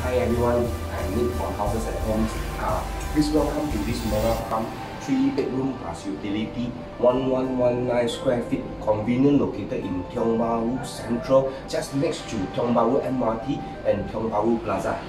Hi everyone, I'm Nick for Houses and Homes. Please welcome to this Meraprime 3-bedroom plus utility, 1119 square feet, convenient located in Tiong Bahru Central, just next to Tiong Bahru MRT and Tiong Bahru Plaza.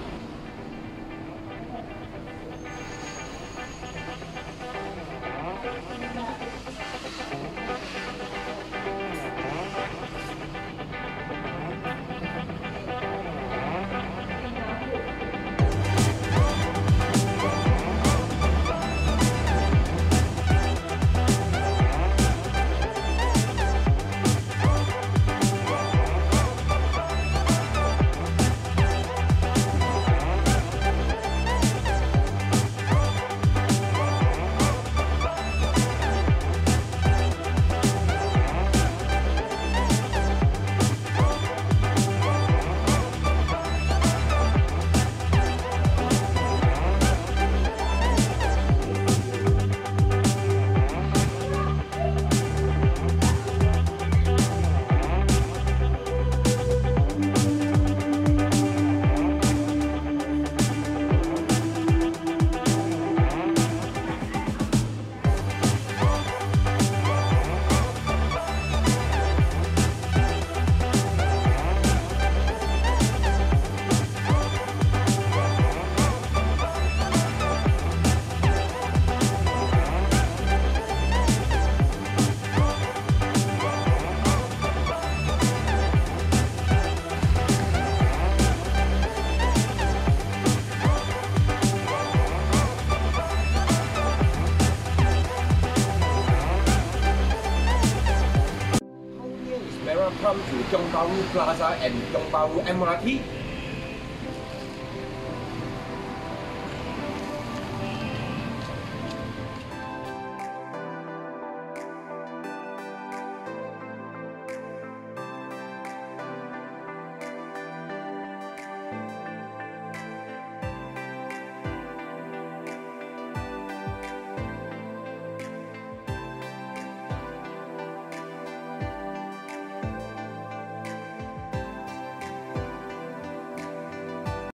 Meraprime to Tiong Bahru Plaza and Tiong Bahru MRT.